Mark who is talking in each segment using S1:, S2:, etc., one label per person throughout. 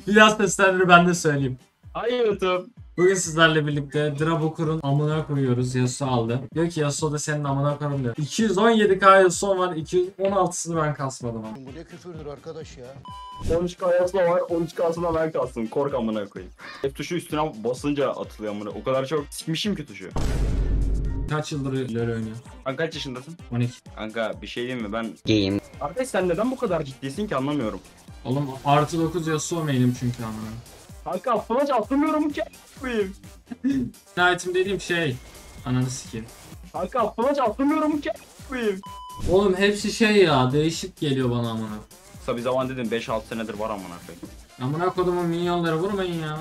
S1: Biraz seslendir ben de söyleyeyim.
S2: Hayatım.
S1: Bugün sizlerle birlikte Drabokur'un amına koyuyoruz. Yasuo aldı. Diyor ki Yasuo da senin amına koyarım diyor. 217k Yasuo var. 216'sını ben kasmadım ama.
S3: Bu ne küfürdür arkadaş ya.
S2: 13K yazma var, 13K'sına ben kalsın. Kork amına koyayım. F tuşu üstüne basınca atılıyor amına. O kadar çok sikmişim ki tuşu.
S1: Kaç yıldır LoL oynuyor?
S2: Kanka kaç yaşındasın?
S1: 12.
S2: Kanka bir şey diyeyim mi ben... Arkadaş sen neden bu kadar ciddisin ki anlamıyorum.
S1: Oğlum artı 9 Yasuo main'im çünkü amına.
S2: Kanka flash atlamıyorum ki koyayım.
S1: Item dediğim şey. Ananı sikeyim.
S2: Kanka flash atlamıyorum ki koyayım.
S1: Oğlum hepsi şey ya. Değişik geliyor bana amına.
S2: Kısa bir zaman dedim 5-6 senedir var amına koyayım.
S1: Amına kodumun minyonları vurmayın ya.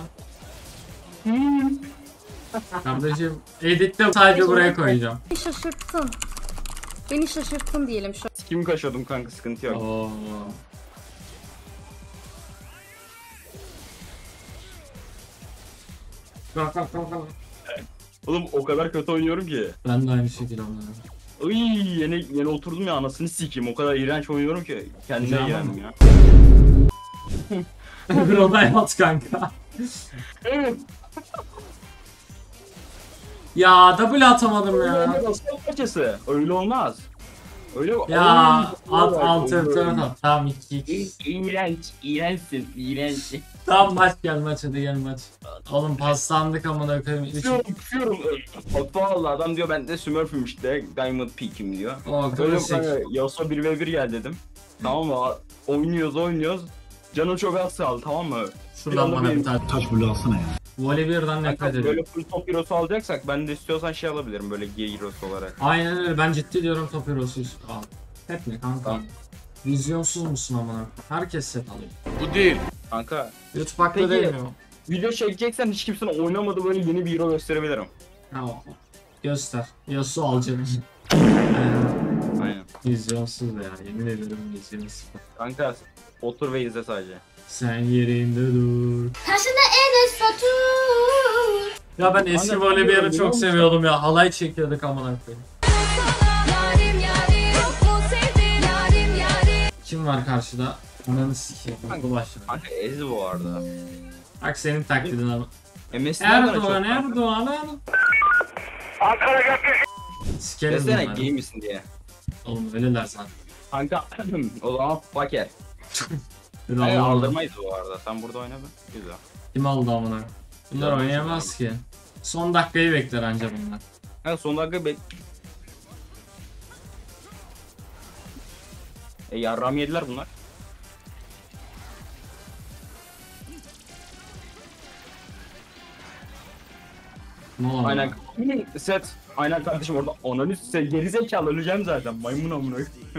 S1: Kardeşim editte sadece buraya koyacağım.
S4: Beni şaşırttın. Beni şaşırttın diyelim şu.
S2: Sikimi kaşıyordum kanka sıkıntı yok.
S1: Oo. Kalk kalk kalk kalk.
S2: Oğlum o kadar kötü oynuyorum ki.
S1: Ben de aynı şekilde onları.
S2: Iy yeni oturdum ya anasını sikeyim o kadar iğrenç oynuyorum ki kendime
S1: Güzel
S2: geldim ya.
S1: Bir olay at kanka.
S2: Evet.
S1: Ya double atamadım
S2: Öyle
S1: ya.
S2: olmaz parçası. Öyle olmaz. Öyle
S1: Ya at alt at. Tamam 2-2.
S2: İğrençsin, iğrenç.
S1: Tamam maç gel maç hadi gel maç. Oğlum paslandık amına koyayım.
S2: Küfüyorum. Bak valla adam diyor ben de Smurf'üm işte, Diamond Peak'im diyor.
S1: O
S2: Öyle
S1: klasik.
S2: kanka Yasuo 1v1 gel dedim. Tamam mı? Oynuyoruz. Canım çok az kaldı tamam mı?
S1: Şuradan bana bir tane.
S5: Taş bulu alsana ya.
S1: Voley birden nefret
S2: Kanka,
S1: ediyorum.
S2: böyle full top hero'su alacaksak ben de istiyorsan şey alabilirim böyle gear hero'su olarak.
S1: Aynen öyle ben ciddi diyorum top hero'suz. Al. Hep mi kanka?
S2: Tamam.
S1: Vizyonsuz musun amına? Herkes set alıyor.
S2: Bu değil. Kanka
S1: YouTube haklı
S2: Peki.
S1: değil mi?
S2: video çekeceksen hiç kimsenin oynamadığı böyle yeni bir hero gösterebilirim.
S1: Ha, göster. Yasuo alacağım. Aynen.
S2: Aynen.
S1: Vizyonsuz ya yemin ederim vizyonsuz.
S2: Kanka otur ve izle sadece.
S1: Sen yerinde dur.
S4: Karşında Enes Batur.
S1: Ya ben eski
S2: Kanka,
S1: voley bir ara
S2: biliyor
S1: çok
S2: musun?
S1: seviyordum ya. Halay çekiyorduk amına koyayım.
S4: Yarim yarim yok mu sevdim yarim yarim.
S1: Kim var karşıda? Ananı sikeyim. Bu başladı.
S2: Kanka ez bu arada.
S1: Bak senin taklidin ama.
S2: MS nereden
S1: Erdoğan
S2: açıyor?
S1: Erdoğan. Sikerim
S2: Desene
S1: bunları.
S2: gay misin diye.
S1: Oğlum öyleler zaten.
S2: Kanka o zaman faker.
S1: Bir
S2: Hayır
S1: Allah'ım.
S2: aldırmayız bu arada. Sen burada oyna be. Güzel.
S1: Kim aldı amına? Bunlar
S2: Canım
S1: oynayamaz ki. Son dakikayı bekler anca bunlar.
S2: Kanka son dakika yarram yediler bunlar.
S1: Ne oldu?
S2: Aynen. Set. Aynen kardeşim orada ananı geri zekalı öleceğim zaten. Maymun amına.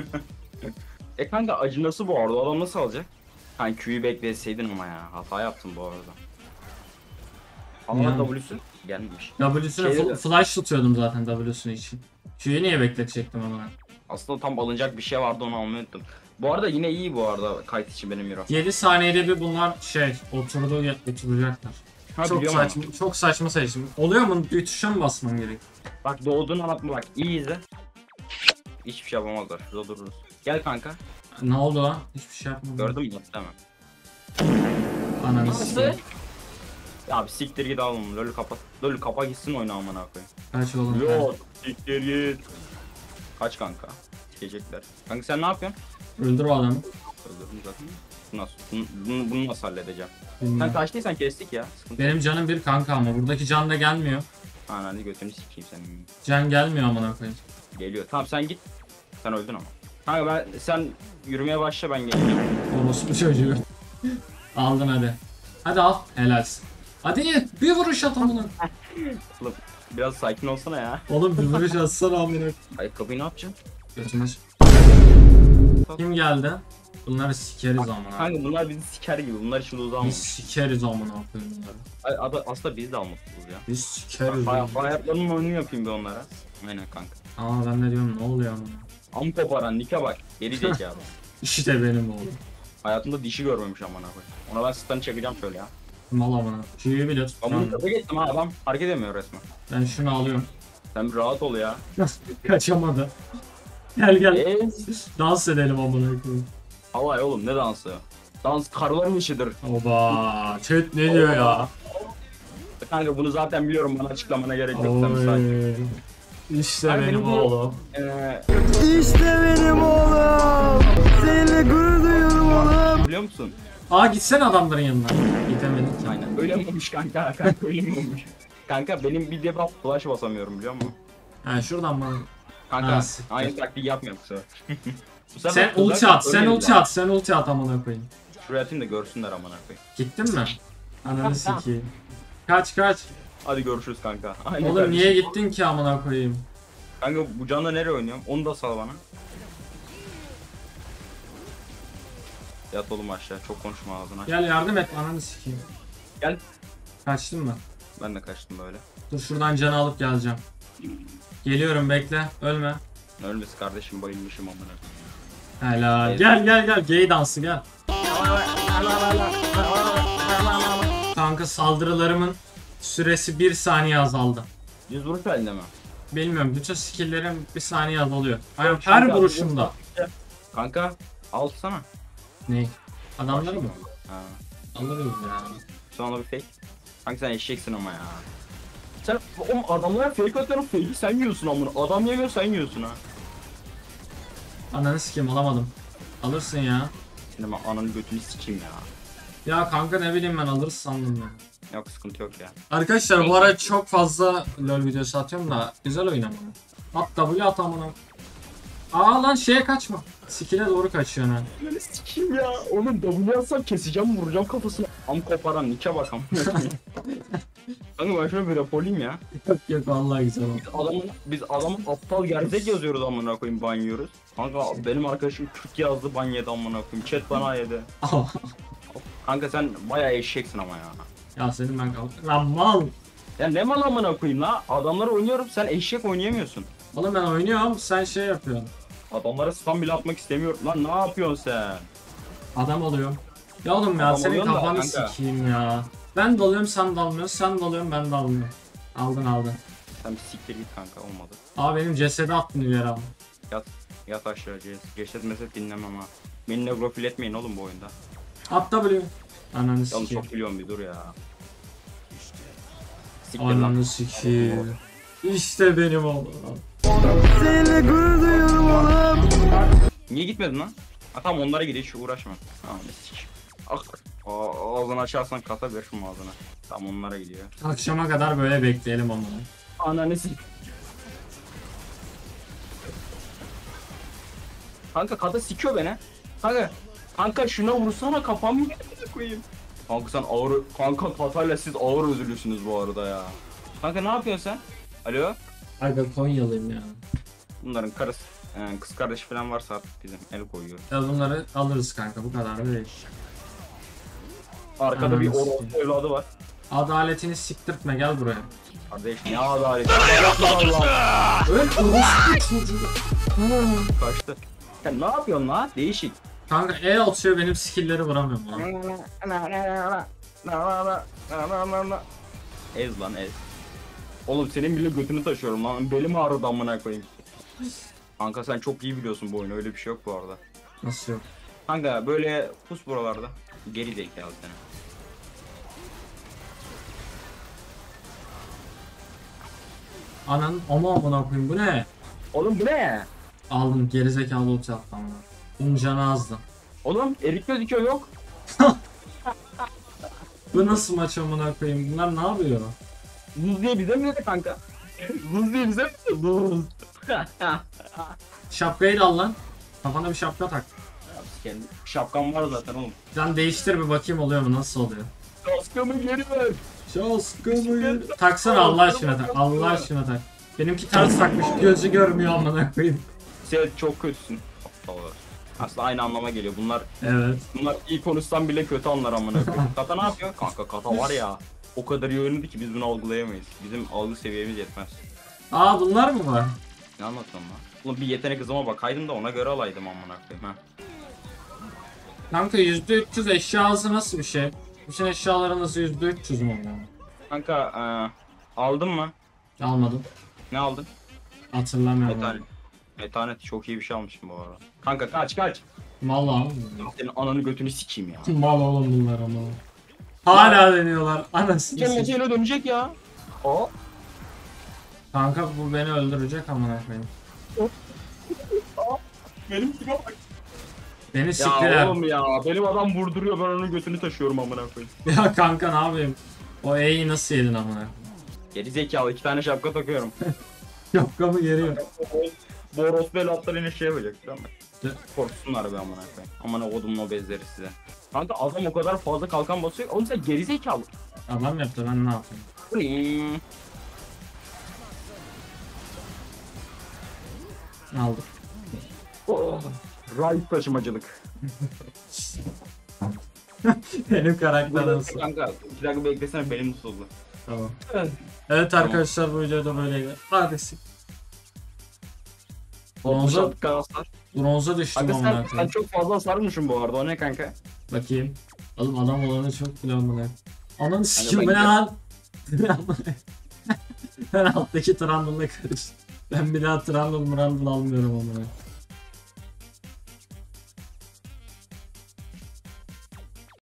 S2: Kanka acınası bu arada. Adam nasıl alacak? Kanka Q'yu bekleseydin ama ya. Hata yaptım bu arada. Ama
S1: Yani.
S2: W'su gelmemiş.
S1: W'süne
S2: Şeyde-
S1: flash tutuyordum zaten W'sünü için. Q'yu niye bekletecektim ama?
S2: Aslında tam alınacak bir şey vardı onu almayı unuttum. Bu arada yine iyi bu arada kayıt için benim euro.
S1: 7 saniyede bir bunlar oturacaklar.
S2: Ha,
S1: Çok
S2: biliyorum
S1: saçma, çok saçma seçim. Oluyor mu? Bir tuşa mı basmam gerek?
S2: Bak doğduğun anlatma bak iyi izle. Hiçbir şey yapamazlar. Şurada dururuz. Gel kanka.
S1: Ne oldu lan? Hiçbir şey yapmadım.
S2: Gördün mü? Tamam.
S1: Ananı
S2: Nasıl?
S1: sikeyim.
S2: Ya bir siktir git oğlum. LoL kapat. LoL kapa gitsin oyna amına koyayım.
S1: Kaç oğlum?
S2: Yok. Siktir git. Kaç kanka? Sikecekler. Kanka sen ne yapıyorsun?
S1: Öldür o adamı.
S2: Öldürdüm zaten. Bunu nasıl halledeceğim? Sen
S1: Bilmiyorum.
S2: kaçtıysan kestik ya. Sıkıntı yok.
S1: Benim canım bir kanka ama buradaki can da gelmiyor.
S2: Ananı götünü sikeyim senin.
S1: Can gelmiyor amına koyayım.
S2: Geliyor. Tamam sen git. Sen öldün ama. Kanka sen yürümeye başla ben geleceğim.
S1: Orospu çocuğu. Aldın hadi. Hadi al. Helalsin. Hadi bir vuruş at amına.
S2: Oğlum, biraz sakin olsana ya.
S1: Oğlum bir vuruş atsana amına.
S2: Ayakkabıyı ne yapacaksın?
S1: Götüme. Kim geldi? Bunları sikeriz amına.
S2: Kanka bunlar bizi siker gibi. Bunlar şimdi
S1: Biz
S2: uzanmış.
S1: sikeriz amına koyayım bunları.
S2: Aslında biz de almışız ya.
S1: Biz sikeriz.
S2: Hayatlarının oyunu yapayım bir onlara. Aynen kanka.
S1: Aa ben ne diyorum ne oluyor amına.
S2: Am koparan nike bak. Geri zekalı.
S1: İşte benim oğlum.
S2: Hayatımda dişi görmemiş amına koy. Ona ben stun'ı çekeceğim şöyle ya.
S1: Mal amına. Q'yu bile
S2: Ben bunu
S1: tutmam.
S2: kafa gittim ha adam hareket edemiyor resmen.
S1: Ben şunu alıyorum.
S2: Sen bir rahat ol ya.
S1: Kaçamadı. Gel gel.
S2: Eee?
S1: Dans edelim amına koyayım.
S2: Alay oğlum ne dansı? Dans karıların işidir.
S1: Oba. Chat ne diyor ya?
S2: Kanka bunu zaten biliyorum, bana açıklamana gerek yok. Sen müsait.
S1: Oy. İşte
S2: Abi
S1: benim
S2: benim bu-
S1: oğlum.
S3: İşte benim oğlum. Seninle gurur duyuyorum oğlum.
S2: Biliyor musun?
S1: Aa gitsene adamların yanına. Gidemedik.
S2: Aynen. Öyle mi olmuş kanka? Kanka öyle mi olmuş? Kanka benim bir defa flash basamıyorum biliyor musun?
S1: Ha şuradan bana.
S2: Kanka
S1: Ha, siktir.
S2: aynı taktiği yapmıyorum bu sefer. Bu sefer
S1: Sen
S2: kızlar
S1: ulti at, sen
S2: ölmediler.
S1: ulti at, sen ulti at amına koyayım.
S2: Şuraya atayım da görsünler amına koyayım.
S1: Gittin mi? Ananı sikeyim. Kaç kaç.
S2: Hadi görüşürüz kanka. Aynen
S1: Oğlum
S2: kardeşim.
S1: niye gittin ki amına koyayım?
S2: Kanka bu canla nereye oynuyorum? Onu da sal bana. Yat oğlum aşağı, çok konuşma ağzına.
S1: Gel yardım et ananı sikeyim.
S2: Gel.
S1: Kaçtın mı?
S2: Ben de kaçtım böyle.
S1: Dur şuradan canı alıp geleceğim. Geliyorum bekle. Ölme.
S2: Ölmesi kardeşim, bayılmışım amına.
S1: Helal.
S2: Evet.
S1: Gel gel gel. Gay dansı gel. Kanka saldırılarımın süresi 1 saniye azaldı.
S2: 100 vuruş halinde mi?
S1: Bilmiyorum bütün skill'lerim 1 saniye azalıyor. Aynen her
S2: Kanka,
S1: vuruşumda.
S2: Kanka alsana.
S1: Ne? Adamları mı?
S2: Ha.
S1: Alırız ya.
S2: Sonra bir fake. Kanka sen eşeksin ama ya. Sen oğlum adamlara fake atıyorum, fake'i sen yiyorsun amına. Adam yemiyor, sen yiyorsun ha.
S1: Ananı sikeyim alamadım. Alırsın ya.
S2: Şimdi ben ananın götünü sikeyim ya.
S1: Ya kanka ne bileyim ben alırız sandım ya.
S2: Yok sıkıntı yok ya.
S1: Arkadaşlar bu ara çok fazla LoL videosu atıyorum da güzel oynamıyor. At W at amına. Aa lan şeye kaçma. Skill'e doğru kaçıyor ha.
S2: Böyle sikeyim ya. Oğlum W atsam keseceğim, vuracağım kafasına. Am koparan nike bakam. Kanka ben şöyle bir raporlayayım ya.
S1: Yok yok vallahi güzel oldu.
S2: Biz adamın aptal gerzek yazıyoruz amına koyayım, ban yiyoruz. Kanka benim arkadaşım 40 yazdı, ban yedi amına koyayım. Chat bana yedi. Kanka sen bayağı eşeksin ama ya.
S1: Ya senin ben kalk. Lan mal.
S2: Ya ne mal amına koyayım la? Adamlara oynuyorum, sen eşek oynayamıyorsun.
S1: Oğlum ben oynuyorum sen şey yapıyorsun.
S2: Adamlara spam bile atmak istemiyorum. Lan ne yapıyorsun sen?
S1: Adam oluyorum. Ya oğlum ya
S2: Adam
S1: senin
S2: oluyorsun da
S1: kafanı
S2: kanka.
S1: sikeyim ya. Ben dalıyorum sen dalmıyorsun, sen dalıyorsun ben dalmıyorum. Aldın.
S2: Sen bir siktir git kanka, olmadı.
S1: Aa benim cesedi attın ileri abi.
S2: Yat aşağı CS. Geçet meset dinlemem ha. Beni negrofil etmeyin oğlum bu oyunda.
S1: At W. Ananı
S2: Oğlum
S1: sikeyim.
S2: çok biliyorum, bir dur ya. Siktir lan.
S1: Ananı sikeyim. İşte benim oğlum.
S3: Seninle gurur duyuyorum oğlum.
S2: Niye gitmedin lan? Ha tamam, onlara gidiyor, hiç uğraşma. Tamam sik. Ağzını açarsan kata ver şu ağzına. Tamam onlara gidiyor.
S1: Akşama kadar böyle bekleyelim onu.
S2: Ananı sik. Kanka kata sikiyor beni. Kanka şuna vursana, kafamı koyayım. Kanka sen ağır, kanka katayla siz ağır özürlüsünüz bu arada ya. Kanka ne yapıyorsun sen? Alo?
S1: Aga Konyalıyım ya.
S2: Bunların karısı, kız kardeşi falan varsa artık bizim el koyuyor.
S1: Ya bunları alırız kanka bu kadar da değil.
S2: Arkada bir
S1: Ananı
S2: orospu
S1: sikeyim.
S2: evladı var.
S1: Adaletini siktirtme gel buraya.
S2: Kardeş ne adaleti? Allah.
S1: Öl orospu çocuğu.
S2: Kaçtı. Sen ne yapıyorsun lan? Değişik.
S1: Kanka E atıyor benim skill'leri vuramıyorum lan.
S2: Ez lan ez. Oğlum senin bile götünü taşıyorum lan. Belim ağrıdı amına koyayım. Kanka sen çok iyi biliyorsun bu oyunu. Öyle bir şey yok bu arada.
S1: Nasıl yok?
S2: Kanka böyle pus buralarda. Geri zekalı seni.
S1: Anan ama amına koyayım bu ne?
S2: Oğlum bu ne?
S1: Aldım gerizekalı ulti attım ama. Bunun canı azdı.
S2: Oğlum erik gözüküyor yok.
S1: Bu nasıl maç amına koyayım? Bunlar ne yapıyor?
S2: Zuz diye bize mi dedi kanka? Zuz diye bize mi dedi? Zuz.
S1: Şapkayı da al lan. Kafana bir şapka tak.
S2: Şapkam var zaten oğlum.
S1: Sen değiştir bir bakayım oluyor mu nasıl oluyor?
S2: Şapkamı geri ver.
S1: Şapkamı taksana Allah aşkına tak. Allah aşkına tak. Benimki ters takmış gözü görmüyor amına koyayım.
S2: Sen çok kötüsün. Aptal olarak. Aslında aynı anlama geliyor. Bunlar iyi konuşsam bile kötü anlar amına koyayım. Kata ne yapıyor? Kanka kata var ya. O kadar iyi oynadı ki biz bunu algılayamayız. Bizim algı seviyemiz yetmez.
S1: Aa bunlar mı var?
S2: Ne anlatıyorum lan? Oğlum bir yetenek hızıma bakaydım da ona göre alaydım amına koyayım ha.
S1: Kanka %300 eşya hızı nasıl bir şey? Bütün eşyaların hızı %300 mü oluyor?
S2: Kanka aldın mı?
S1: Almadım.
S2: Ne aldın?
S1: Hatırlamıyorum.
S2: Metanet. Metanet çok iyi bir şey almışım bu arada. Kanka kaç.
S1: Vallahi
S2: Senin ananı götünü sikeyim ya.
S1: mal oğlum bunlar ama. Hala deniyorlar. Anasını
S2: Gel
S1: satayım.
S2: Ece'yle dönecek ya. O.
S1: Kanka bu beni öldürecek amına koyayım.
S2: Benim tipe bak.
S1: Beni
S2: Ya
S1: siktiler.
S2: oğlum ya. Benim adam vurduruyor, ben onun götünü taşıyorum amına koyayım.
S1: Ya kanka ne yapayım? O E'yi nasıl yedin amına?
S2: Geri zekalı 2 tane şapka takıyorum.
S1: Şapkamı geriyor.
S2: Bu orospu atlar yine şey yapacak tamam mı?
S1: De-
S2: Korksunlar be amına koyayım. Amına kodumun o bezleri size. Kanka adam o kadar fazla kalkan basıyor. Oğlum sen geri zekalı.
S1: Adam yaptı ben ne yapayım?
S2: Hmm.
S1: Aldık.
S2: Oh. Right taşımacılık.
S1: Benim karakter nasıl?
S2: Kanka 2 dakika beklesene benim tutuldu.
S1: Tamam. Evet arkadaşlar bu videoda böyleydi. Hadi sik. Bronza, bronza düştüm
S2: Kanka
S1: amına
S2: sen
S1: koyayım.
S2: çok fazla sarmışsın bu arada. O ne kanka?
S1: Bakayım. Oğlum adam olanı çok bile amına. Ananı sikim
S2: ben
S1: bu ne
S2: de-
S1: lan? Ben alttaki Trundle'la karıştım. Ben bir daha Trundle almıyorum amına.